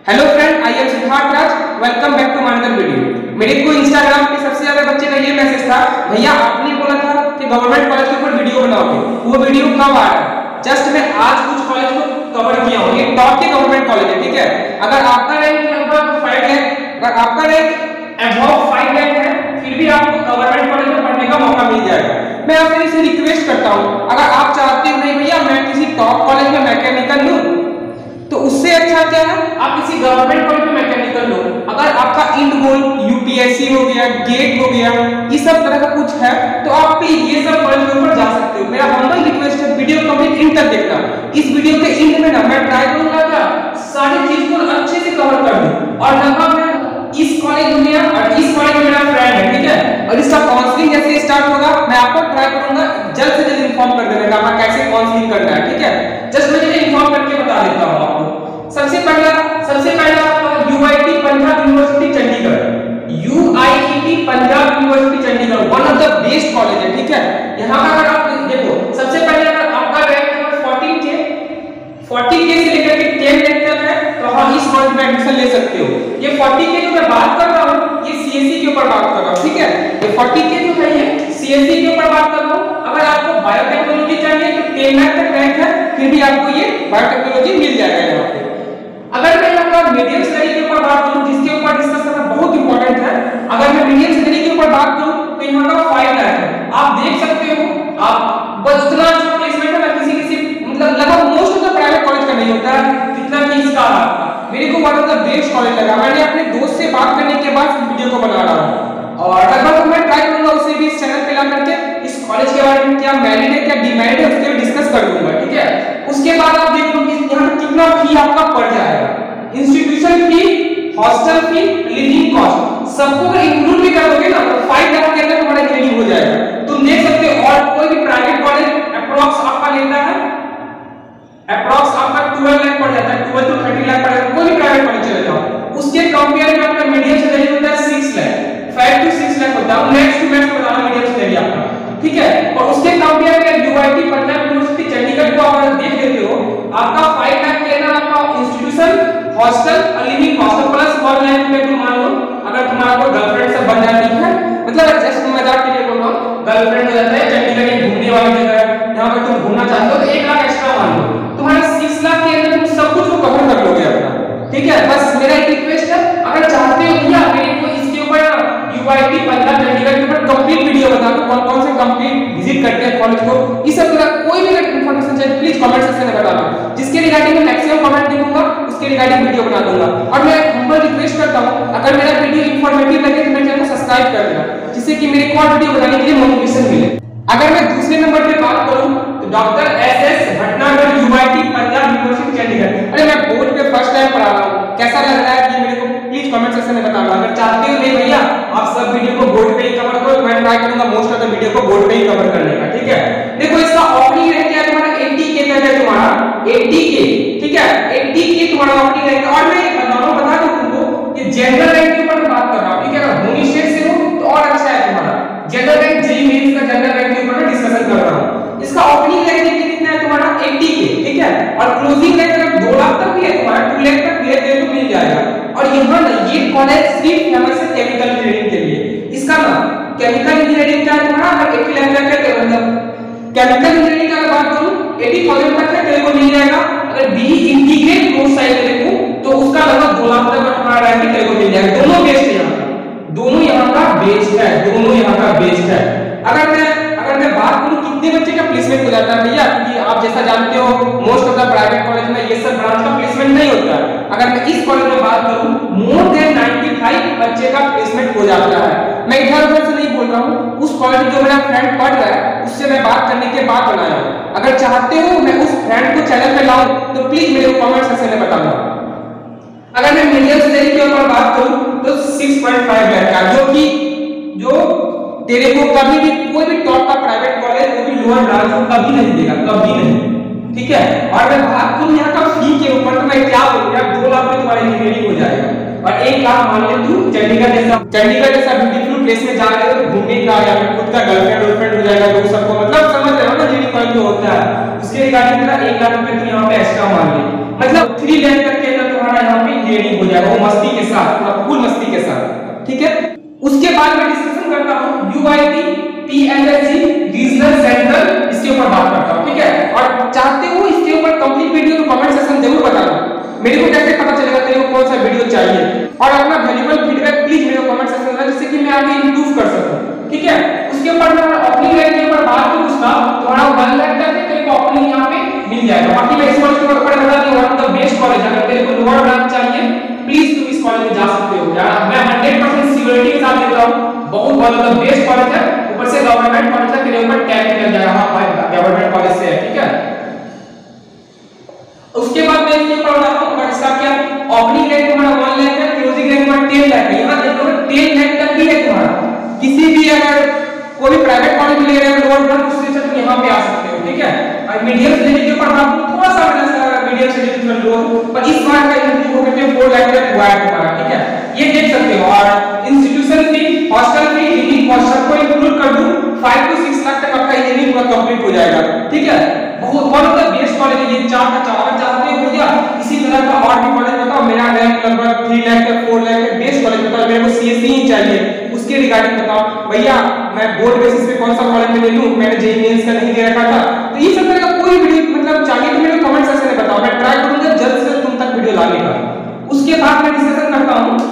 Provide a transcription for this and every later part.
Hello friend, I am Siddharth Raj. Welcome back to another video. मेरे को Instagram पे सबसे ज्यादा बच्चे का ये मैसेज था, भैया आपने बोला था कि गवर्नमेंट कॉलेज के ऊपर वीडियो बनाओगे, वो वीडियो कब आ रहा है? जस्ट मैं आज कुछ कॉलेज को कवर किया हूं। ये टॉप के गवर्नमेंट कॉलेज है, ठीक है। अगर आपका रैंक लगभग 5 लाख, अगर आपका रैंक अबव 5 लाख है, फिर भी आपको गवर्नमेंट कॉलेज में पढ़ने का मौका मिल जाएगा। मैं आपसे इसे रिक्वेस्ट करता हूं, अगर आप चाहते हो नहीं भैया मैं किसी टॉप कॉलेज में मैकेनिकल लूं, तो उससे अच्छा क्या है आप किसी गवर्नमेंट कॉलेज में मैकेनिकल लो। अगर आपका इंड गोल यूपीएससी हो गया, गेट हो गया, ये सब तरह का कुछ है, तो आप प्लीज ये सब कॉलेज के ऊपर जा सकते हो। मेरा हम्बल रिक्वेस्ट है, वीडियो कंप्लीट एंड तक देखना। इस वीडियो के एंड में ना मैं ट्राई करूंगा क्या सारी चीज को अच्छे से कवर कर दूं, और लगभग मैं इस कॉलेज में और इस कॉलेज में मेरा फ्रेंड है, ठीक है, और इसका काउंसलिंग जैसे स्टार्ट होगा मैं आपको ट्राई करूंगा जल्द से जल्द इन्फॉर्म कर देने का कैसे काउंसलिंग करना है, ठीक है। जस्ट मैं इन्फॉर्म करके बता देता हूं आपको। सबसे पहला UIT Punjab university Chandigarh, UIT Punjab university Chandigarh one of the best college है, ठीक है। यहां का अगर आप देखो, सबसे पहले अगर आपका रैंक नंबर 40K से लेकर के 10 लाख तक है, तो हम इस कॉलेज में एडमिशन ले सकते हो। ये 40K जो मैं बात कर रहा हूं, ये सीएससी के ऊपर बात कर रहा हूं, ठीक है। ये 40K जो है ये सीएससी के ऊपर बात कर रहा हूं। अगर आपको बायोटेक्नोलॉजी चाहिए तो 10 लाख तक रैंक है, फिर भी आपको ये बायोटेक्नोलॉजी मिल जाएगा यहाँ पे। अगर मैं यहाँ मीडियम स्टडी के ऊपर बात करूं, जिसके ऊपर डिस्कस करना बहुत इंपॉर्टेंट है, अगर मैं मीडियम स्टडी के ऊपर बात करूं तो यहाँ का 5 लाख है। आप देख सकते हो, आप बस इतना अच्छा प्लेसमेंट है ना, किसी मतलब लगभग most of the private college का नहीं होता है कितना फीस का आपका। मेरे को one of the best college लगा। मैंने अपने दोस्त से बात करने के बाद वीडियो को बना रहा हूं, और लगभग मैं ट्राई करूंगा उसे भी इस चैनल पे ला करके इस कॉलेज के बारे में क्या मेरिट है क्या डिमेरिट है उसके डिस्कस कर दूंगा, ठीक है। उसके बाद आप देख लो कि यहाँ कितना फी आपका पड़ जाएगा, institution fee, hostel fee, living cost सबको इंक्लूड भी कर दोगे ना तो 5 लाख के अंदर तुम्हारा इंजीनियरिंग हो जाएगा। तुम देख सकते हो, और कोई भी प्राइवेट कॉलेज अप्रॉक्स आपका लेता है, अप्रॉक्स आपका 12 लाख पड़ जाता है, 12 to 30 लाख पड़ जाता है, कोई भी प्राइवेट कॉलेज चले जाओ। उसके कंपेयर में आपका मीडियम सैलरी होता है 6 लाख, 5 to 6 लाख होता है। नेक्स्ट टू नेक्स्ट बताना मीडियम सैलरी आपका, ठीक है। और उसके कंपेयर में यूआईटी पंजाब यूनिवर्सिटी चंडीगढ़ को आप देख लेते हो, आपका 5 लाख के अंदर आपका इंस्टीट्यूशन, हॉस्टल और लिविंग कॉस्ट प्लस 1 लाख रुपए को मान लो अगर तुम्हारा कोई गर्लफ्रेंड से बन जाती है, मतलब जस्ट मजाक के लिए बोल रहा हूं, गर्लफ्रेंड हो जाता है, चंडीगढ़ एक घूमने वाली जगह है, यहां पर तुम घूमना चाहते हो तो 1 लाख एक्स्ट्रा मान लो, तुम्हारा 6 लाख के अंदर तुम सब कुछ को कवर कर लोगे अपना, ठीक है। बस मेरा एक रिक्वेस्ट है, अगर चाहते हो भैया मेरे को इसके ऊपर यूआईटी पंजाब चंडीगढ़ के ऊपर कंप्लीट वीडियो बता दो, कौन कौन से कंप्लीट विजिट करते हैं कॉलेज को, इस सब तरह कोई भी इंफॉर्मेशन चाहिए प्लीज कमेंट सेक्शन में बताना, जिसके रिगार्डिंग मैं मैक्सिमम कमेंट देखूंगा उसके रिगार्डिंग वीडियो बना दूंगा। और मैं हम्बल रिक्वेस्ट करता हूं, अगर मेरा वीडियो इंफॉर्मेटिव लगे तो मेरे चैनल को सब्सक्राइब कर देना, जिससे कि मेरे को और वीडियो बनाने के लिए मोटिवेशन मिले। अगर मैं दूसरे नंबर पे बात करूं तो doctor S S Bhatnagar UIT Punjab university Chandigarh. अरे मैं बोर्ड पे फर्स्ट टाइम पढ़ा रहा हूं, कैसा लग रहा है ये मेरे को प्लीज कमेंट सेक्शन में बताना। अगर चाहते हो नहीं भैया आप सब वीडियो को बोर्ड पे ही कवर करो, मैं ट्राई करूंगा मोस्ट ऑफ द वीडियो को बोर्ड पे ही कवर करने का, ठीक है। देखो इसका ओपनिंग रैंक क्या है तुम्हारा 80K तक है, तुम्हारा 80K, ठीक है, 80K तुम्हारा ओपनिंग रैंक। और मैं बता दूं तुमको कि जनरल रैंक के ऊपर बात कर रहा हूं, ठीक है। अगर होम स्टेट से हो तो और अच्छा है तुम्हारा जनरल रैंक, जेईई मेंस का जनरल रैंक के ऊपर मैं डिस्कशन कर रहा हूं। इसका ओपनिंग रैंक कितना है तुम्हारा 80K, ठीक है, और क्लोजिंग रैंक अगर 2 लाख तक भी है तुम्हारा, 2 लाख तक भी है तो मिल जाएगा। और यहाँ ना ये कॉलेज सिर्फ फेमस है केमिकल इंजीनियरिंग के लिए। इसका ना केमिकल इंजीनियरिंग का तुम्हारा अगर 80 लाख तक है, मतलब केमिकल इंजीनियरिंग का बात करूं 80,000 तक है तेरे को मिल जाएगा। अगर बीई इंटीग्रेट कोर्स चाहिए तेरे को तो उसका लगभग 2 लाख तक तुम्हारा रैंक तेरे को मिल जाएगा। दोनों बेस्ट है यहाँ, दोनों यहाँ का बेस्ट है, दोनों यहाँ का बेस्ट है। अगर मैं बात करूं कितने बच्चे का प्लेसमेंट हो जाता है भैया, क्योंकि आप जैसा जानते हो most of the private college में ये सब ब्रांच का प्लेसमेंट नहीं होता है। अगर मैं इस कॉलेज में बात करूं मोर देन 95 बच्चे का प्लेसमेंट हो जाता है। मैं इधर-उधर से नहीं बोल रहा हूं, उस कॉलेज में जो मेरा फ्रेंड पढ़ रहा है उससे मैं बात करने के बाद बनाया हूं। अगर चाहते हो मैं उस फ्रेंड को चैनल पे लाऊं तो प्लीज मेरे को कमेंट सेक्शन में बताना। अगर मैं मीडियम सैलरी के ऊपर बात करूं तो 6.5 लाख का, जो तेरे को कभी भी कोई भी टॉप का प्राइवेट कॉलेज वो भी लोअर ब्रांच को कभी नहीं देगा, कभी नहीं, ठीक है। और मैं बात करूं यहाँ का फी के ऊपर तो मैं क्या बोलूं यार, 2 लाख में तुम्हारी इंजीनियरिंग हो जाएगा। और 1 लाख मान ले तू चंडीगढ़ जैसा ब्यूटीफुल प्लेस में जा रहे हो घूमने का, या फिर खुद का गर्लफ्रेंड हो जाएगा तो सबको मतलब समझ रहे हो ना इंजीनियरिंग कॉलेज जो होता है उसके रिगार्डिंग मेरा 1 लाख रुपए तू यहाँ पे एक्स्ट्रा मान ले, मतलब 3 लाख तक के अंदर तुम्हारा तुम्हारा यहाँ पे इंजीनियरिंग हो जाएगा, वो मस्ती के साथ, फुल मस्ती के साथ, ठीक है। उसके बाद मैं डिस्कशन करता हूँ यूआईटी टीएलएससी रीजनल सेंट्रल, इसके ऊपर बात करता हूँ, ठीक है। और चाहते हो इसके ऊपर कंप्लीट वीडियो तो कमेंट सेक्शन जरूर बताना, मेरे को कैसे पता चलेगा तेरे को कौन सा वीडियो चाहिए, और अपना वैल्यूएबल फीडबैक प्लीज मेरे को कमेंट सेक्शन में देना, जिससे कि मैं आगे इंप्रूव कर सकूं, ठीक है। उसके ऊपर मैं ओपनिंग रैंक के ऊपर बात करूं, उसका तुम्हारा 1 लाख तक है तेरे को ओपनिंग यहां पे मिल जाएगा। बाकी मैं इस कॉलेज के ऊपर बता दूं, one of the best college है, अगर तेरे को लोअर ब्रांच चाहिए प्लीज तुम इस कॉलेज में जा सकते हो यार, मैं 100% सिक्योरिटी के साथ देता हूं, बहुत one of the best college है, ऊपर से गवर्नमेंट कॉलेज है, तेरे ऊपर टैग भी लग जाएगा, हां भाई गवर्नमेंट कॉलेज से है, ठीक है। उसके बाद मैं इसके ऊपर बताता हूं इसका क्या ओपनिंग रैंक तुम्हारा 1 लाख है, क्लोजिंग रैंक तुम्हारा 10 लाख है। यहां देखो 10 लाख तक भी है तुम्हारा, किसी भी अगर कोई भी प्राइवेट कॉलेज में ले रहे हो लोअर ब्रांच उससे तुम यहां पे आ सकते हो, ठीक है। और मीडियम से लेके ऊपर बात थोड़ा सा मीडियम से लेके लो, पर इस बार का इंक्रीज हो गया 4 लाख तक हुआ है तुम्हारा, ठीक है, ये देख सकते हो। और institution fee, hostel fee, living cost सबको इंक्लूड कर दूं 5 to 6 लाख तक आपका इंजीनियरिंग पूरा कंप्लीट हो जाएगा, ठीक है। बहुत one of the best college है ये, 4 का 4 चाहते हो भैया इसी तरह का और भी कॉलेज बताओ, मेरा रैंक लगभग 3 लाख तक 4 लाख तक बेस्ट कॉलेज बताओ, मेरे को सीएससी ही चाहिए उसके रिगार्डिंग बताओ भैया, मैं बोर्ड बेसिस पे कौन सा कॉलेज में ले लूं, मैंने जेईई मेंस का नहीं दे रखा था, तो ये सब तरह का कोई वीडियो मतलब चाहिए तो मेरे को कमेंट सेक्शन में बताओ, मैं ट्राई करूंगा जल्द से जल्द तुम तक वीडियो लाने का। उसके बाद मैं डिस्कशन करता हूं,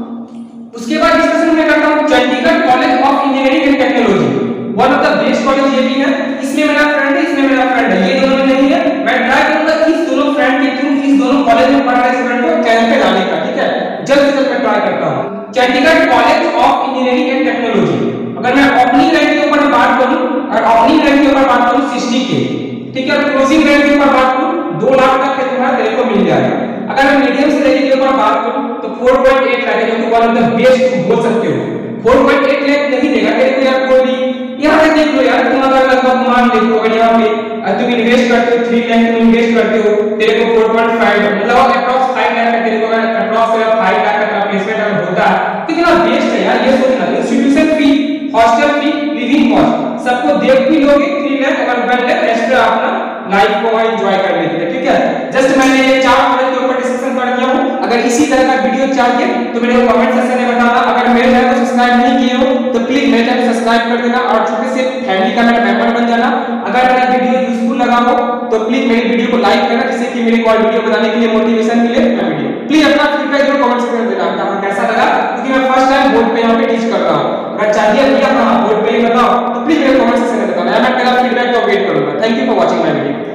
उसके बाद डिस्कशन में करता हूं Chandigarh college of engineering and technology, one of the best college ये भी है, इसमें मेरा फ्रेंड है, इसमें मेरा फ्रेंड है, ये दोनों में नहीं है, मैं ट्राई करूंगा इस दोनों फ्रेंड के थ्रू इस दोनों कॉलेज में पढ़ रहे स्टूडेंट को चैनल पे लाने का, ठीक है, जल्द से जल्द मैं ट्राई करता हूं। Chandigarh college of engineering and technology, अगर मैं ओपनिंग रैंक के ऊपर बात करूं, और ओपनिंग रैंक के ऊपर बात करूं 60 के, ठीक है, और क्लोजिंग रैंक के ऊपर बात करूं 2 लाख तक के तुम्हारा तेरे को मिल जाएगा। अगर मैं मीडियम से लेके के ऊपर बात करूं तो 4.8 लाख है, जो कि वन ऑफ द बेस्ट बोल सकते हो, 4.8 लाख नहीं देगा तेरे को यार कोई भी, यहां पे देख लो यार, तुम अगर लगभग मान लो अगर यहां पे तुम इन्वेस्ट करते हो 3 लाख तुम इन्वेस्ट करते हो, तेरे को 4.5 मतलब अप्रॉक्स 5 लाख का तेरे को अप्रॉक्स 5 लाख का प्लेसमेंट अगर होता है, कितना बेस्ट है यार, ये सोचना। Institution fee, hostel fee, living cost सबको देख भी लोगे 3 लाख, अगर 1 लाख एक्स्ट्रा अपना लाइफ को एंजॉय करने के लिए, ठीक है। जस्ट मैंने ये 4 कॉलेज के ऊपर डिस्कशन कर दिया हूं, अगर इसी तरह का वीडियो चाहिए तो मेरे को कमेंट सेक्शन में बताना। अगर मेरे चैनल को सब्सक्राइब नहीं किए हो तो प्लीज मेरे चैनल को सब्सक्राइब कर देना और छोटे से फैमिली का मेरा मेंबर बन जाना। अगर मेरा वीडियो यूजफुल लगा हो तो प्लीज मेरी वीडियो को लाइक करना, जिससे कि मेरे को और वीडियो बनाने के लिए मोटिवेशन मिले। वीडियो प्लीज अपना फीडबैक जरूर कमेंट सेक्शन में देना आपका कैसा लगा, क्योंकि मैं फर्स्ट टाइम बोर्ड पे यहां पे टीच कर रहा हूं। अगर चाहिए भैया हां बोर्ड पे ही बताओ तो प्लीज मेरे कमेंट सेक्शन में बताना, मैं तेरा फीडबैक को वेट करूंगा। Thank you for watching my video.